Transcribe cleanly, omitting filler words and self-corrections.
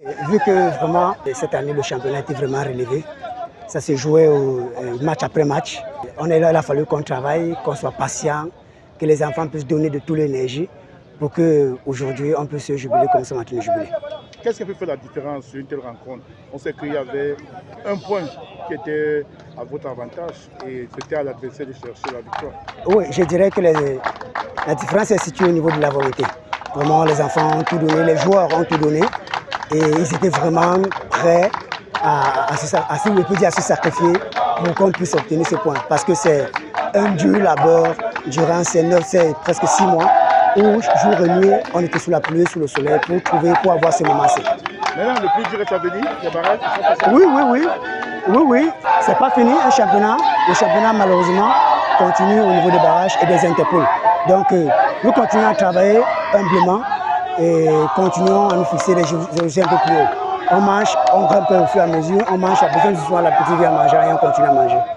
Vu que vraiment cette année le championnat était vraiment relevé, ça s'est joué match après match. On est là, il a fallu qu'on travaille, qu'on soit patient, que les enfants puissent donner de toute l'énergie pour qu'aujourd'hui on puisse se jubiler comme ça, maintenant jubiler. Qu'est-ce qui a pu faire la différence sur une telle rencontre? On sait qu'il y avait un point qui était à votre avantage et c'était à l'adversaire de chercher la victoire. Oui, je dirais que la différence est située au niveau de la volonté. Vraiment, les enfants ont tout donné, les joueurs ont tout donné et ils étaient vraiment prêts à se sacrifier pour qu'on puisse obtenir ce point. Parce que c'est un dur labeur durant c'est presque 6 mois où jour et nuit, on était sous la pluie, sous le soleil pour avoir ce moment-ci. Maintenant, le plus dur est à venir, les barrages. Oui. C'est pas fini, un championnat. Le championnat, malheureusement, continue au niveau des barrages et des interpôles. Donc, nous continuons à travailler humblement et continuons à nous fixer des objectifs un peu plus haut. On mange, on grimpe au fur et à mesure, on mange à besoin de soir la petite vie à manger et on continue à manger.